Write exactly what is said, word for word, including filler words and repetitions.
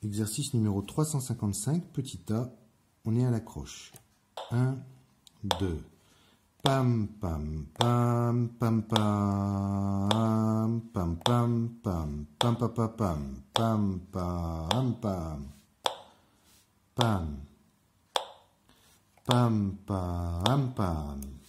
Exercice numéro trois cent cinquante-cinq, petit a, on est à la croche. un, deux. Pam, pam, pam, pam, pam, pam, pam, pam, pam, pam, pam, pam, pam, pam, pam, pam, pam, pam.